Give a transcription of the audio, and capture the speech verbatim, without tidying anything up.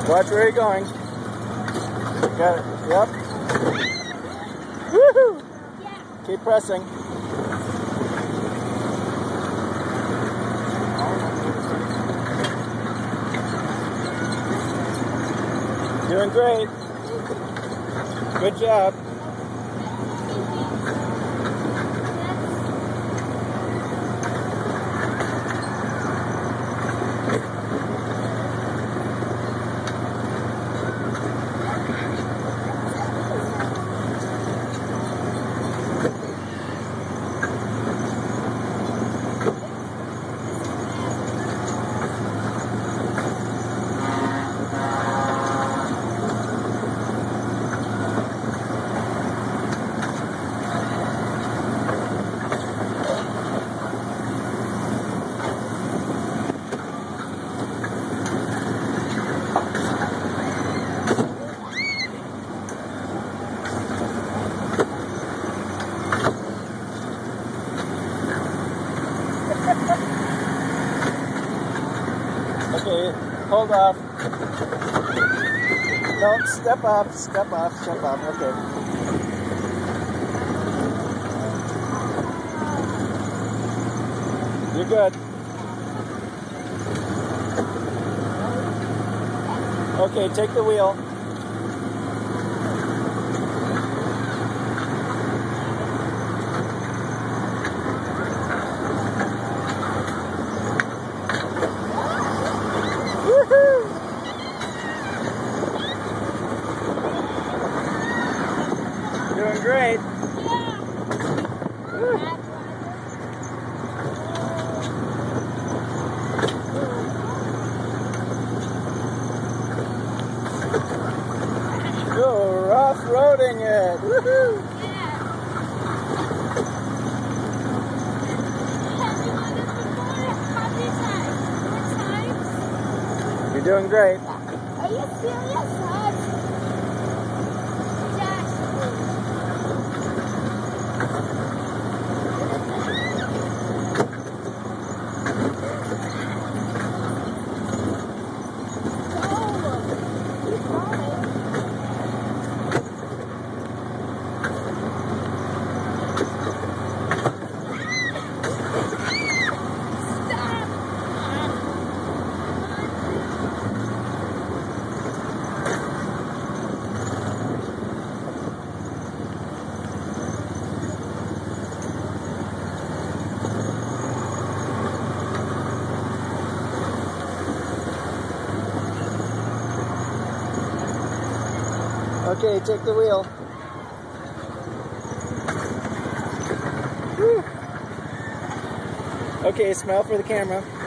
Watch where you're going. Got it. Yep. Woohoo! Yeah. Keep pressing. Doing great. Good job. Okay, hold off. Don't step off, step off, step off. Okay. You're good. Okay, take the wheel. Doing great. Go off-roading it. Woohoo! You're doing great. Are you serious? Okay, take the wheel. Woo. Okay, smile for the camera.